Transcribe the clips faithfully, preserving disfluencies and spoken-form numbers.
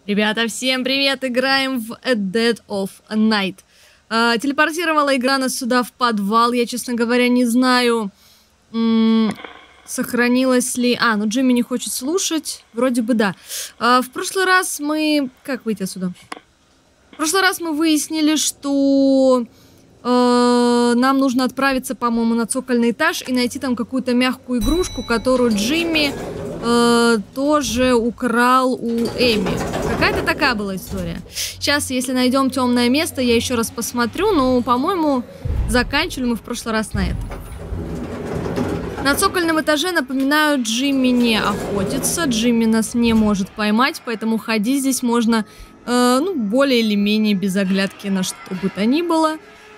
Ребята, всем привет! Играем в A Dead of Night. А, телепортировала игра нас сюда в подвал. Я, честно говоря, не знаю, сохранилось ли... А, ну Джимми не хочет слушать. Вроде бы да. А, в прошлый раз мы... Как выйти отсюда? В прошлый раз мы выяснили, что... Э, нам нужно отправиться, по-моему, на цокольный этаж и найти там какую-то мягкую игрушку, которую Джимми э, тоже украл у Эми. Какая-то такая была история. Сейчас, если найдем темное место, я еще раз посмотрю, но, по-моему, заканчивали мы в прошлый раз на этом. На цокольном этаже, напоминаю, Джимми не охотится, Джимми нас не может поймать, поэтому ходить здесь можно, э, ну, более или менее без оглядки на что бы то ни было.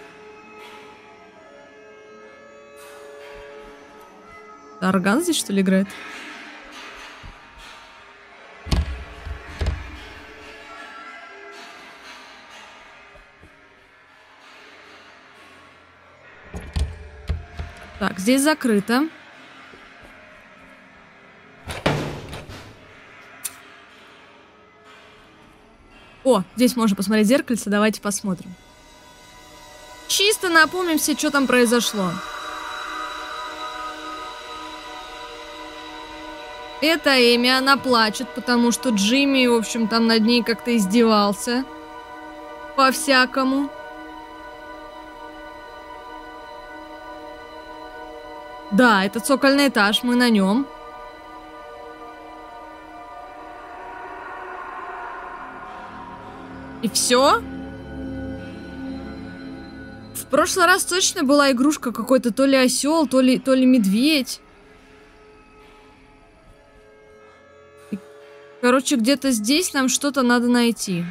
Орган здесь, что ли, играет? Так, здесь закрыто. О, здесь можно посмотреть зеркальце, давайте посмотрим. Чисто напомнимся, что там произошло. Это Эми, она плачет, потому что Джимми, в общем, там над ней как-то издевался. По-всякому. Да, это цокольный этаж, мы на нем. И все? В прошлый раз точно была игрушка какой-то, то ли осел, то ли, то ли медведь. Короче, где-то здесь нам что-то надо найти.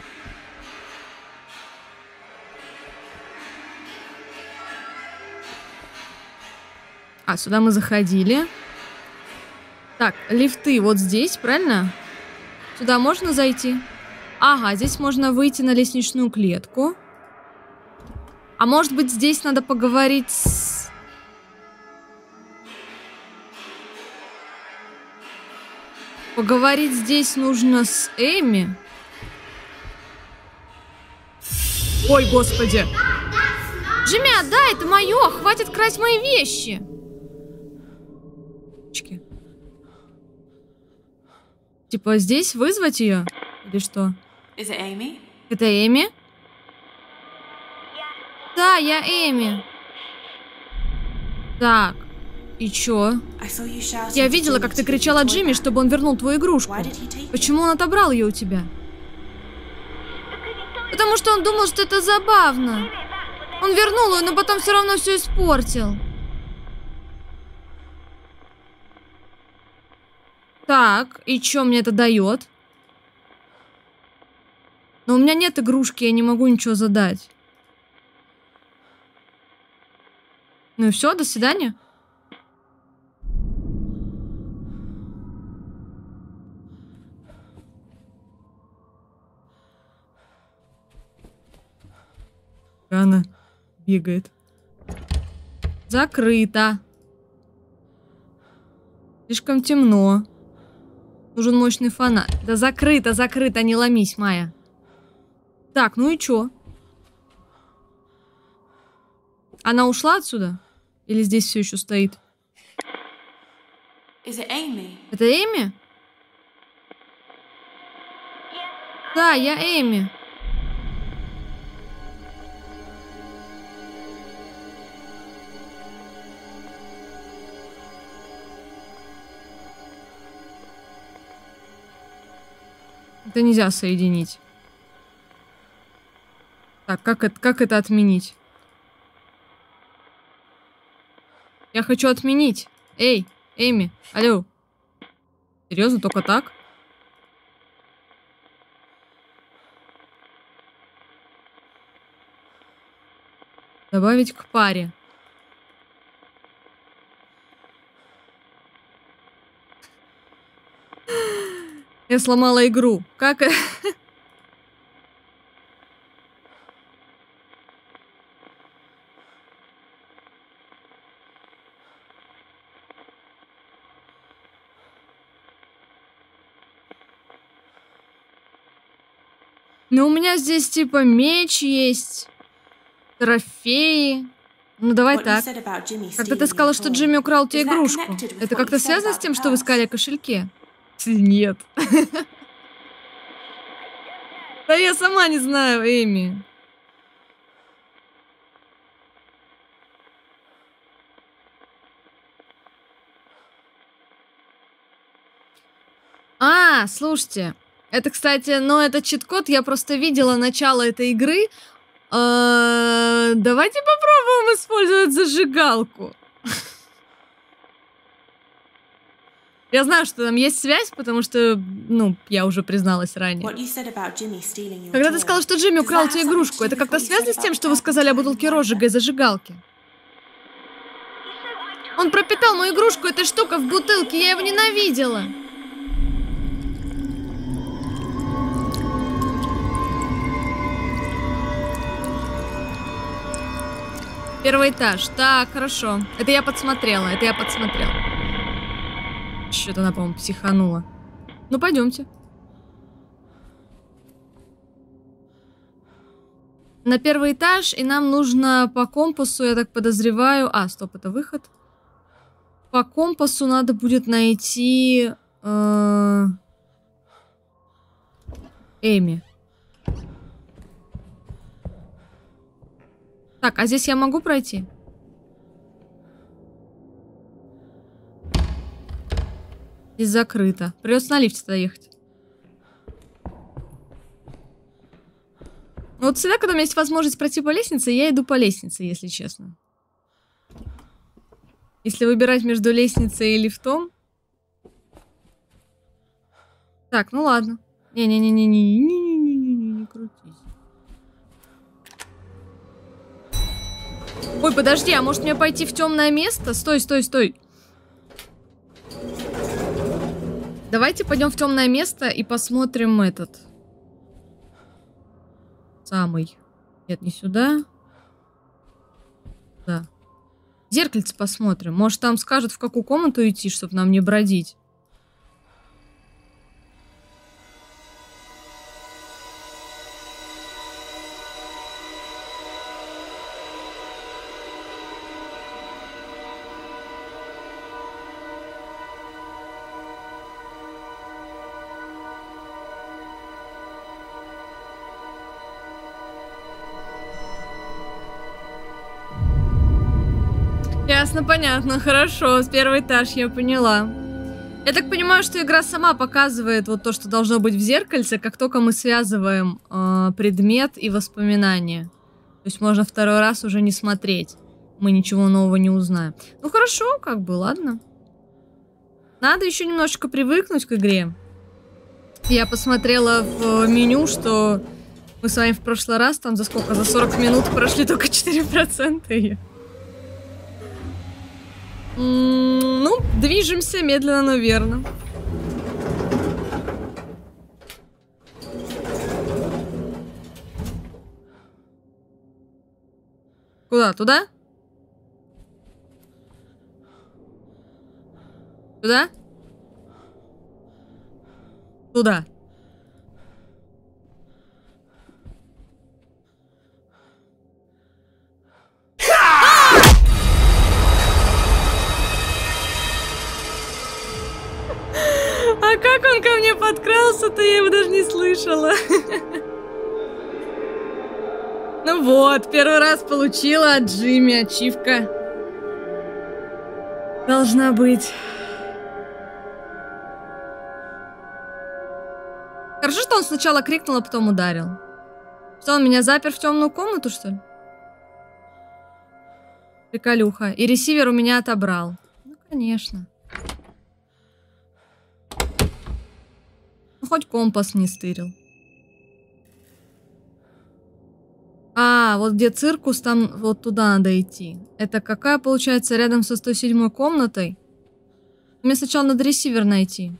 А, сюда мы заходили. Так, лифты вот здесь, правильно? Сюда можно зайти? Ага, здесь можно выйти на лестничную клетку. А может быть, здесь надо поговорить с... Поговорить здесь нужно с Эми. Ой, господи. Джимми, отдай, это мое. Хватит красть мои вещи. Типа здесь вызвать ее? Или что? Это Эми? Да, я Эми. Так. И чё? Я видела, как ты кричала Джимми, чтобы он вернул твою игрушку. Почему он отобрал ее у тебя? Потому что он думал, что это забавно. Он вернул ее, но потом все равно все испортил. Так, и чё мне это дает? Но у меня нет игрушки, я не могу ничего задать. Ну и все, до свидания. Она бегает. Закрыто. Слишком темно. Нужен мощный фонарь. Да закрыто, закрыто, не ломись, Майя. Так, ну и чё? Она ушла отсюда? Или здесь все еще стоит? Это Эми? Да, я Эми. Это нельзя соединить. Так, как это, как это отменить? Я хочу отменить. Эй, Эми, алло. Серьезно, только так? Добавить к паре. Я сломала игру. Как... Ну, у меня здесь типа меч есть, трофеи. Ну, давай так. Когда ты сказала, что Джимми украл тебе игрушку, это как-то связано с тем, что вы сказали о кошельке? Нет. Да я сама не знаю, Эми. А, слушайте. Это, кстати, ну, это чит-код, я просто видела начало этой игры. А, давайте попробуем использовать зажигалку. Я знаю, что там есть связь, потому что, ну, я уже призналась ранее. Когда ты сказала, что Джимми украл тебе игрушку, это как-то связано с тем, что вы сказали о бутылке розжига и зажигалке? Он пропитал мою игрушку этой штукой в бутылке, я его ненавидела. Первый этаж. Так, хорошо. Это я подсмотрела, это я подсмотрела. Что-то она, по-моему, психанула. Ну, пойдемте. На первый этаж, и нам нужно по компасу, я так подозреваю... А, стоп, это выход. По компасу надо будет найти... Э... Эми. Так, а здесь я могу пройти? Здесь закрыто. Придется на лифте туда ехать. Вот всегда, когда у меня есть возможность пройти по лестнице, я иду по лестнице, если честно. Если выбирать между лестницей и лифтом... Так, ну ладно. Не-не-не-не-не-не-не-не-не, не крутись. Ой, подожди, а может мне пойти в темное место? Стой, стой, стой. Давайте пойдем в темное место и посмотрим этот. Самый. Нет, не сюда. Да. Зеркальце посмотрим. Может, там скажут, в какую комнату идти, чтобы нам не бродить. Ясно, понятно, хорошо, с первый этаж я поняла. Я так понимаю, что игра сама показывает вот то, что должно быть в зеркальце, как только мы связываем э, предмет и воспоминания. То есть можно второй раз уже не смотреть. Мы ничего нового не узнаем. Ну хорошо, как бы, ладно. Надо еще немножечко привыкнуть к игре. Я посмотрела в меню, что мы с вами в прошлый раз, там за сколько, за сорок минут прошли только четыре процента ее. Ну, движемся медленно, но верно. Куда? Туда? Туда? Туда. А как он ко мне подкрался-то, я его даже не слышала. Ну вот, первый раз получила от Джимми ачивка. Должна быть. Хорошо, что он сначала крикнул, а потом ударил. Что, он меня запер в темную комнату, что ли? Приколюха. И ресивер у меня отобрал. Ну, конечно. Ну, хоть компас не стырил. А, вот где циркус, там вот туда надо идти. Это какая, получается, рядом со сто седьмой комнатой? Мне сначала надо ресивер найти.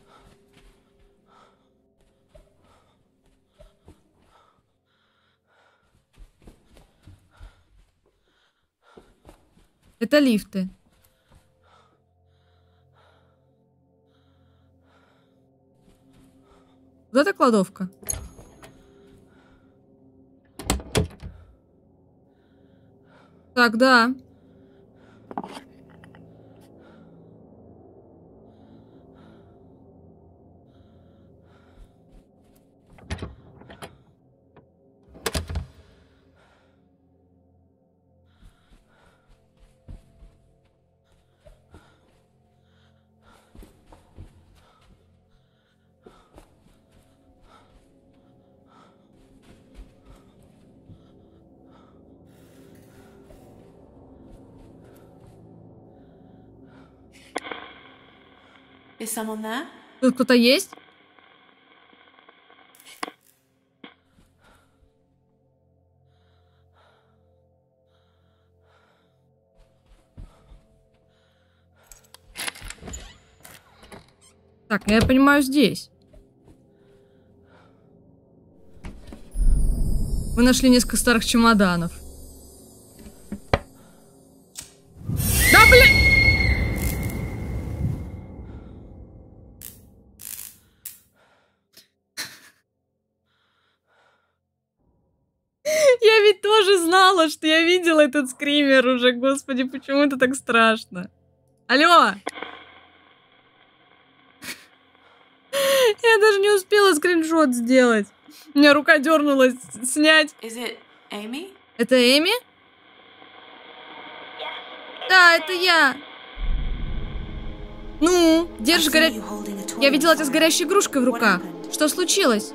Это лифты. Вот это кладовка. Так, да. Is someone there? Тут кто-то есть? Так, я понимаю, здесь. Вы нашли несколько старых чемоданов. Да, блин! Я ведь тоже знала, что я видела этот скример уже. Господи, почему это так страшно? Алло! Я даже не успела скриншот сделать. У меня рука дернулась снять. Is it Amy? Это Эми? Да, это я. Ну, держишь горя... Я видела тебя с горящей игрушкой в руках. Что случилось?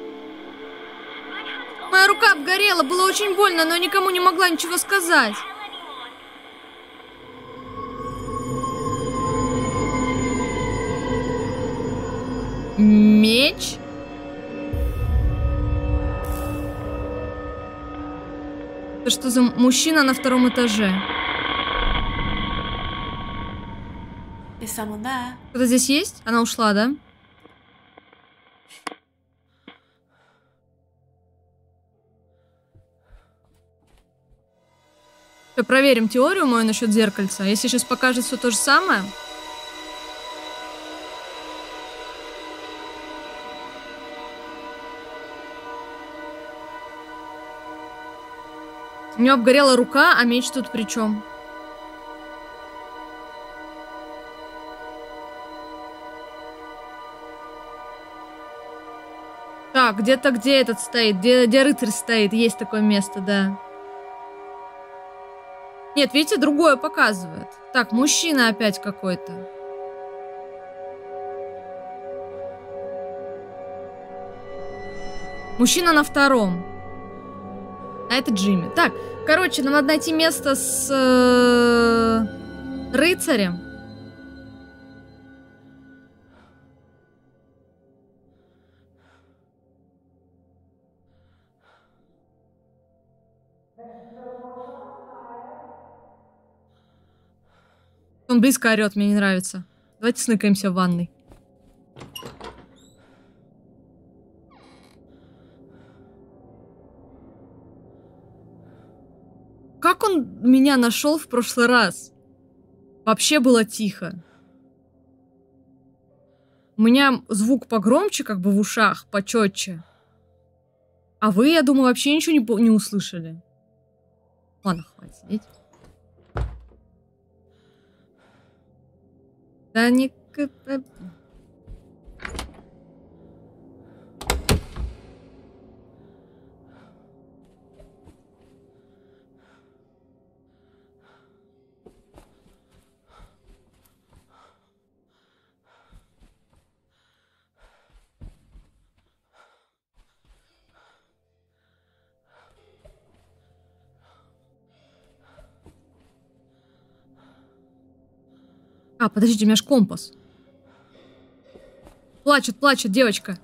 Моя рука обгорела, было очень больно, но никому не могла ничего сказать. Меч? Это что за мужчина на втором этаже? Is someone there? Кто-то здесь есть? Она ушла, да? Все, проверим теорию мою насчет зеркальца. Если сейчас покажет все то же самое. У нее обгорела рука, а меч тут при чем? Так, где-то где этот стоит? Где, где рыцарь стоит? Есть такое место, да. Нет, видите, другое показывает. Так, мужчина опять какой-то. Мужчина на втором. А это Джимми. Так, короче, нам надо найти место с э, рыцарем. Он близко орет, мне не нравится. Давайте сныкаемся в ванной. Как он меня нашел в прошлый раз? Вообще было тихо. У меня звук погромче, как бы в ушах, почетче. А вы, я думаю, вообще ничего не, не услышали. Ладно, хватит сидеть. Да не... А, подождите, у меня ж компас. Плачет, плачет девочка.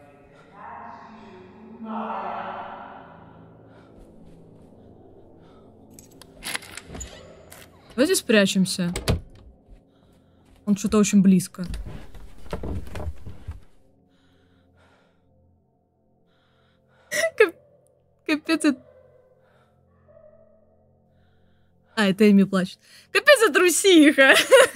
Давайте спрячемся. Он что-то очень близко. Капец. А, это Эми плачет. Капец, это трусиха.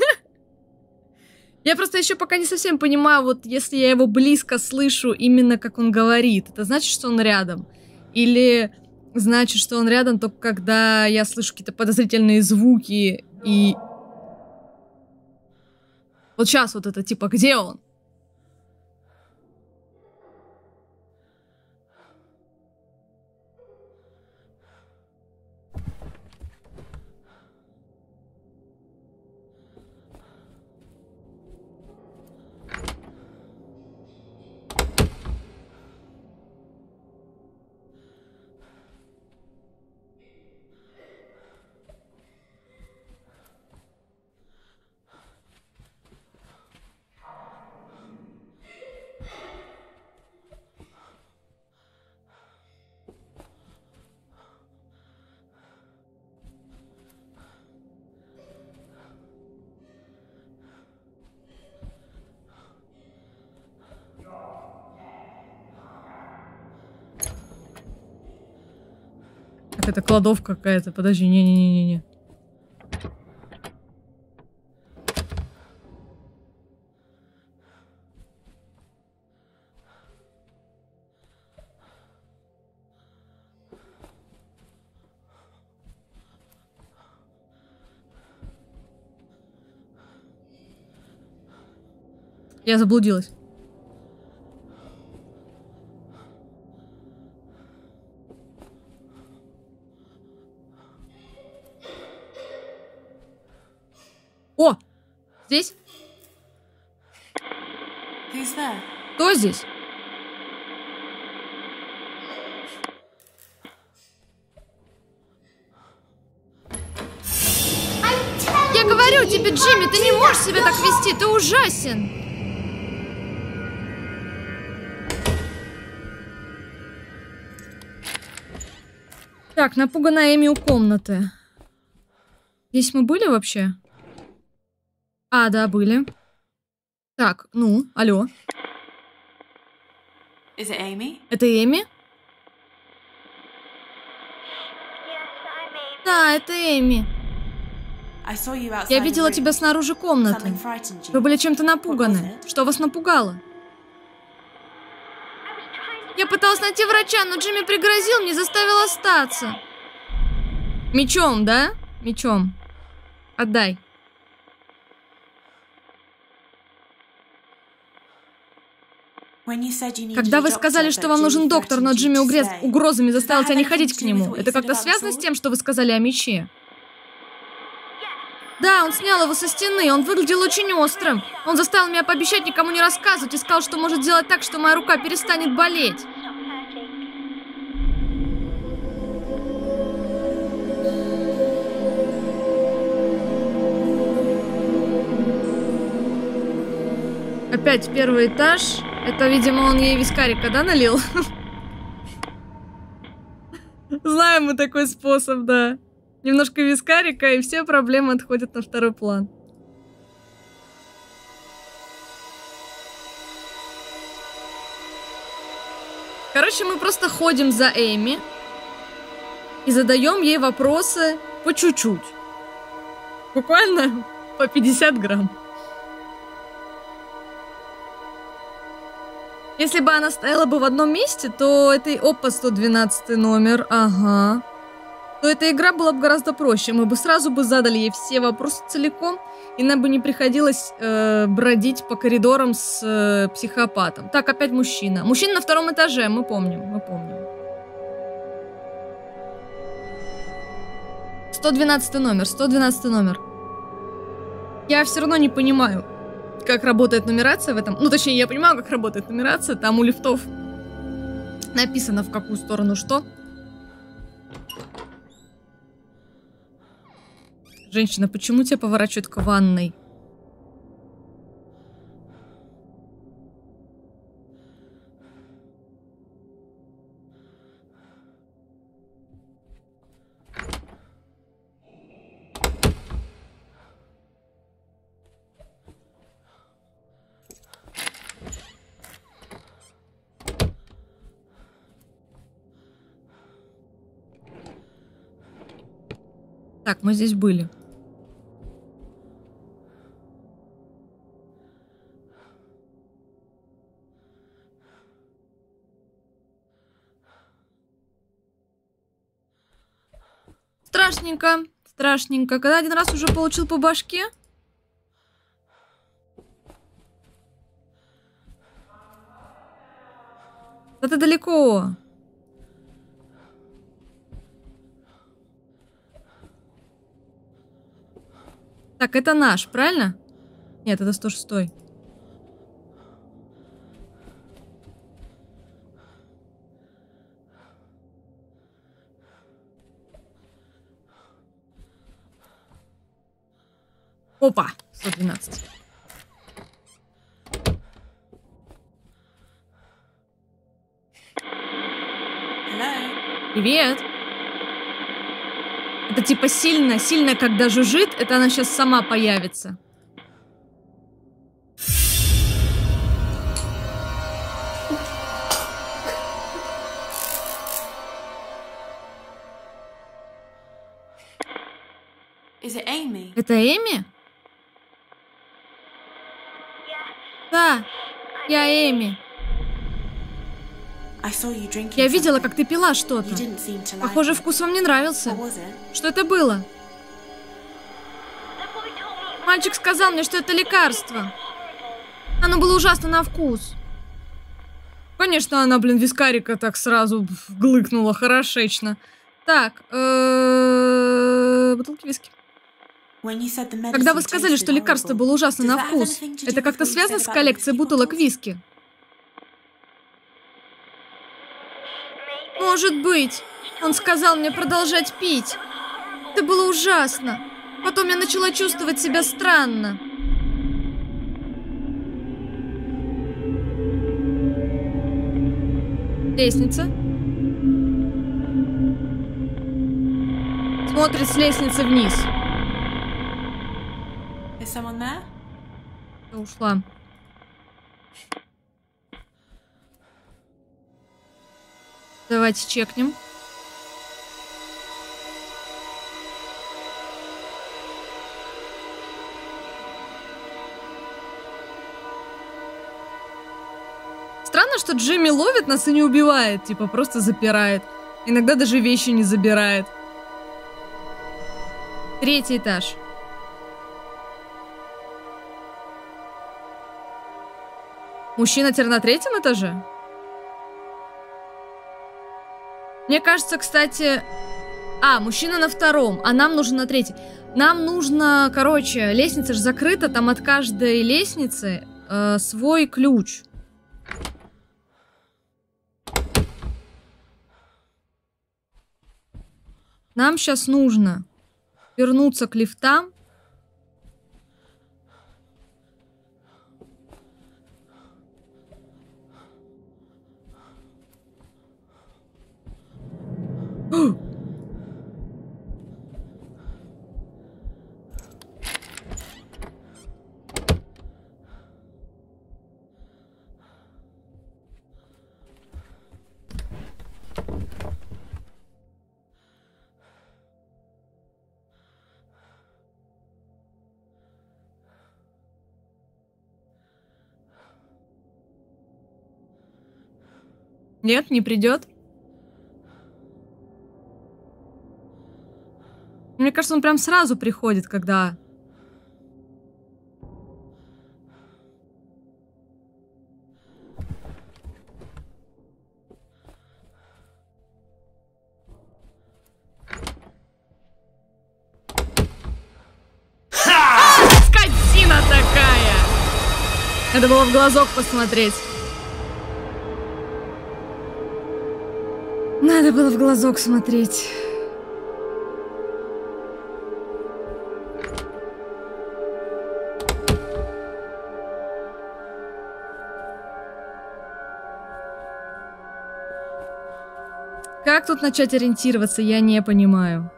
Я просто еще пока не совсем понимаю, вот если я его близко слышу, именно как он говорит, это значит, что он рядом? Или значит, что он рядом только когда я слышу какие-то подозрительные звуки и... Вот сейчас вот это, типа, где он? Это кладовка какая-то. Подожди, не-не-не-не-не. Я заблудилась. О! Здесь? Who's there? Кто здесь? Я говорю тебе, Джимми, ты не можешь себя так вести, ты ужасен. Так, напуганная Эми у комнаты. Здесь мы были вообще? А, да, были. Так, ну, алло. Is it Amy? Это Эми? Да, это Эми. I saw you outside Я the видела room. тебя снаружи комнаты. Something frightened you. Вы были чем-то What was напуганы. it? Что вас напугало? Я пыталась найти врача, но Джимми пригрозил мне, заставил остаться. Мечом, да? Мечом. Отдай. When you said you needed Когда a вы doctor, сказали, but что вам Jimmy нужен доктор, но threatened you Джимми to угроз... stay. угрозами заставил Does that тебя не have ходить anything к to do with нему, what you это said как-то about the связано с sword? тем, что вы сказали о мече? Да, он снял его со стены, он выглядел очень острым. Он заставил меня пообещать никому не рассказывать и сказал, что может сделать так, что моя рука перестанет болеть. Опять первый этаж. Это, видимо, он ей вискарика, да, налил? Знаем мы такой способ, да. Немножко вискарика, и все проблемы отходят на второй план. Короче, мы просто ходим за Эми и задаем ей вопросы по чуть-чуть. Буквально по пятьдесят грамм. Если бы она стояла бы в одном месте, то это... Опа, сто двенадцатый номер, ага. То эта игра была бы гораздо проще. Мы бы сразу бы задали ей все вопросы целиком, и нам бы не приходилось э, бродить по коридорам с э, психопатом. Так, опять мужчина. Мужчина на втором этаже, мы помним, мы помним. сто двенадцатый номер, сто двенадцатый номер. Я все равно не понимаю, как работает нумерация в этом. Ну, точнее, я понимаю, как работает нумерация. Там у лифтов написано, в какую сторону что. Женщина, почему тебя поворачивают к ванной? Так, мы здесь были. страшненько. Страшненько. Когда один раз уже получил по башке? Это далеко. Так, это наш, правильно? Нет, это сто шестой. Опа, сто двенадцать. Hello? Привет. Это типа сильно, сильно, когда жужжит, это она сейчас сама появится. Is it Amy? Это Эми? Да, я Эми. I saw you drinking Я видела, something. как ты пила что-то. You didn't seem to like Похоже, it. вкус вам не нравился. What was it? Что это было? Мальчик сказал мне, что это лекарство. Оно было ужасно на вкус. Конечно, она, блин, вискарика так сразу глыкнула хорошечно. Так, э, бутылки виски. When you said the medicine Когда вы сказали, tasted что лекарство horrible, было ужасно does на that have вкус, anything to do это with как-то what you связано said с about коллекцией the whiskey бутылок bottles? виски? Может быть. Он сказал мне продолжать пить. Это было ужасно. Потом я начала чувствовать себя странно. Лестница. Смотрит с лестницы вниз. Is someone there? Я ушла. Давайте чекнем. Странно, что Джимми ловит нас и не убивает, типа просто запирает. Иногда даже вещи не забирает. Третий этаж. Мужчина теперь на третьем этаже? Мне кажется, кстати... А, мужчина на втором, а нам нужно на третьем. Нам нужно, короче, лестница же закрыта, там от каждой лестницы э, свой ключ. Нам сейчас нужно вернуться к лифтам. Нет, не придет. Мне кажется, он прям сразу приходит, когда... А, скотина такая! Надо было в глазок посмотреть. Надо было в глазок смотреть. Как тут начать ориентироваться, я не понимаю.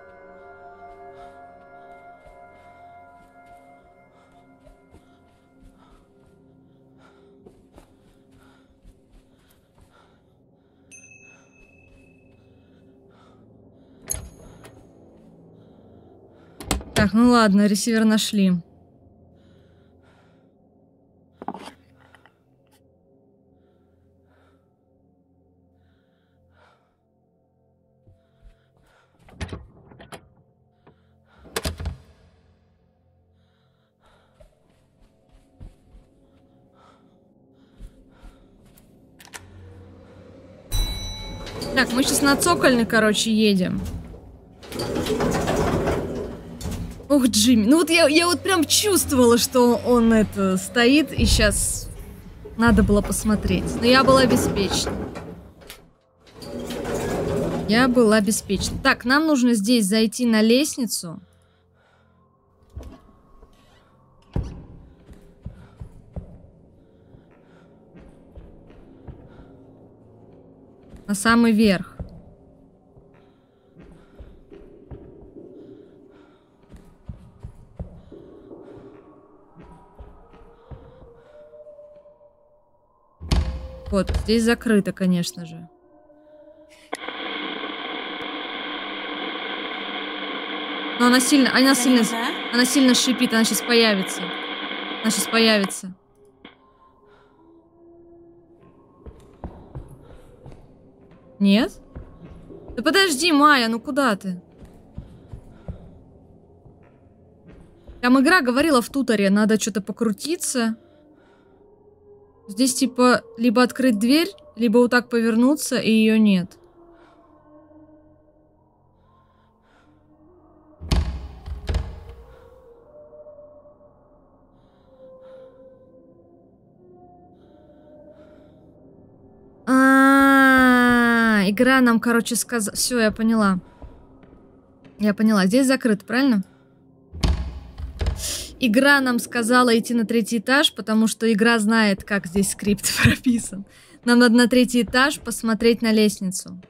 Так, ну ладно, ресивер нашли. Так, мы сейчас на цокольный, короче, едем. Ох, Джимми. Ну вот я, я вот прям чувствовала, что он это стоит, и сейчас надо было посмотреть. Но я была беспечна. Я была беспечна. Так, нам нужно здесь зайти на лестницу. На самый верх. Вот, здесь закрыто, конечно же. Но она сильно, она сильно, она сильно шипит, она сейчас появится. Она сейчас появится. Нет? Да подожди, Майя, ну куда ты? Там игра говорила в туторе, надо что-то покрутиться. Здесь типа либо открыть дверь, либо вот так повернуться, и ее нет. А-а-а, игра нам, короче, сказала... Все, я поняла. Я поняла. Здесь закрыто, правильно? Игра нам сказала идти на третий этаж, потому что игра знает, как здесь скрипт прописан. Нам надо на третий этаж посмотреть на лестницу.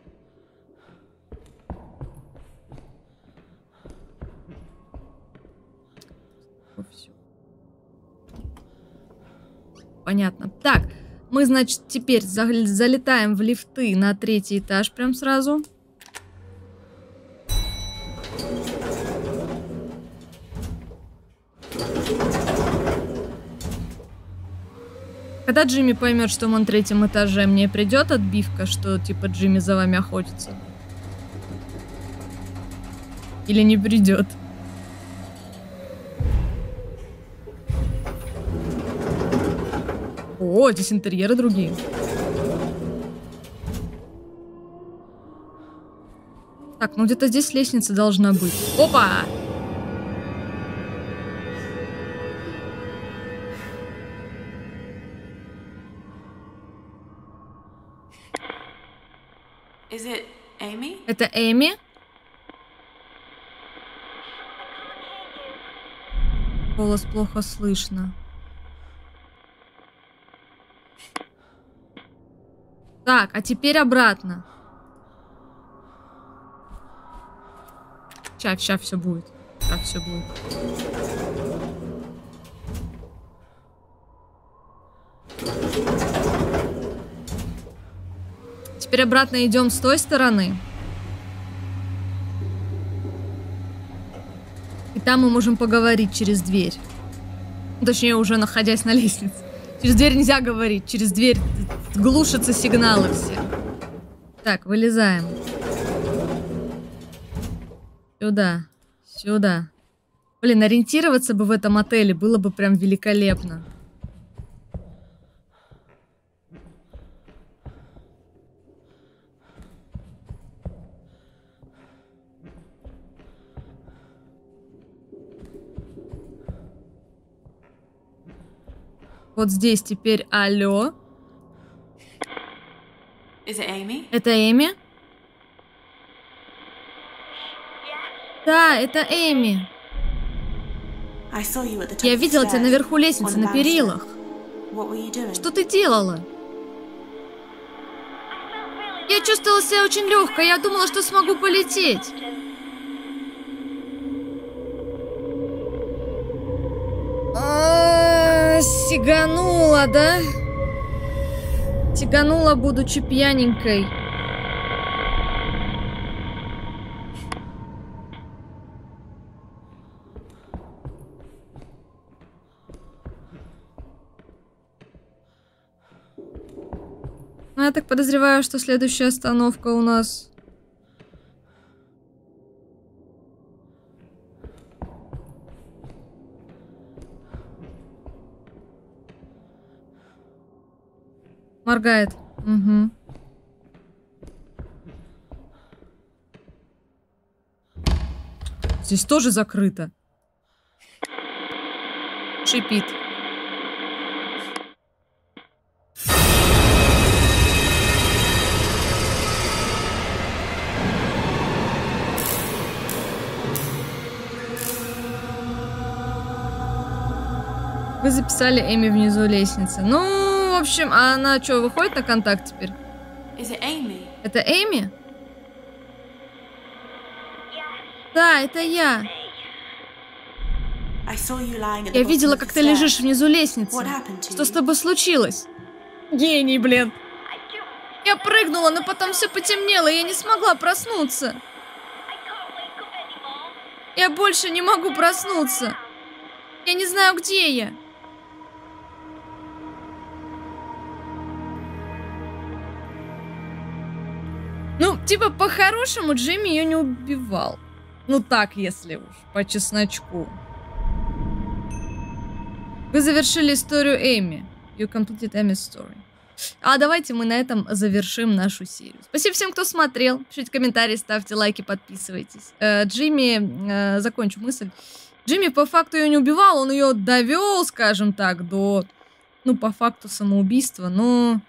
Понятно. Так, мы, значит, теперь залетаем в лифты на третий этаж прям сразу. Когда Джимми поймет, что мы на третьем этаже, мне придет отбивка, что типа Джимми за вами охотится? Или не придет? О, здесь интерьеры другие. Так, ну где-то здесь лестница должна быть. Опа! Is it Amy? Это Эми? Голос плохо слышно. Так, а теперь обратно. Сейчас, сейчас все будет. Сейчас все будет. Теперь обратно идем с той стороны. И там мы можем поговорить через дверь. Точнее, уже находясь на лестнице. Через дверь нельзя говорить. Через дверь глушатся сигналы все. Так, вылезаем. Сюда. Сюда. Блин, ориентироваться бы в этом отеле было бы прям великолепно. Вот здесь теперь алло. Is it Amy? Это Эми? Да, это Эми. I saw you at the top Я of the видела тебя stairs, наверху on лестницы, the на banister. перилах. What were you doing? Что ты делала? Я чувствовала себя очень легко. Я думала, что смогу полететь. А, сиганула, да? Сиганула, будучи пьяненькой. Ну, я так подозреваю, что следующая остановка у нас... Моргает. Угу. Здесь тоже закрыто. Шипит. Вы записали Эми внизу лестницы. Ну, в общем, а она что, выходит на контакт теперь? Is it Amy? Это Эми? Да, это я. I saw you lying at the Я bottom видела, of как the ты лежишь stairs. внизу лестницы. What happened to Что с you? тобой случилось? Гений, блин. Я прыгнула, но потом все потемнело, и я не смогла проснуться. Я больше не могу проснуться. Я не знаю, где я. Ну, типа, по-хорошему Джимми ее не убивал. Ну так, если уж, по чесночку. Вы завершили историю Эми. You completed Amy's story. А давайте мы на этом завершим нашу серию. Спасибо всем, кто смотрел. Пишите комментарии, ставьте лайки, подписывайтесь. Э, Джимми, э, закончу мысль. Джимми по факту ее не убивал, он ее довел, скажем так, до, ну, по факту самоубийства. Но,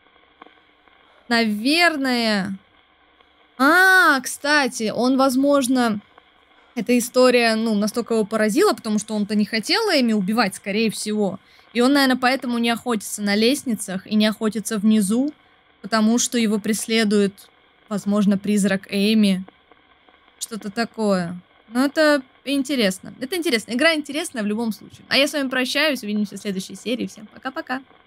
наверное... А, кстати, он, возможно, эта история, ну, настолько его поразила, потому что он-то не хотел Эми убивать, скорее всего. И он, наверное, поэтому не охотится на лестницах и не охотится внизу, потому что его преследует, возможно, призрак Эми. Что-то такое. Но это интересно. Это интересно. Игра интересная в любом случае. А я с вами прощаюсь. Увидимся в следующей серии. Всем пока-пока.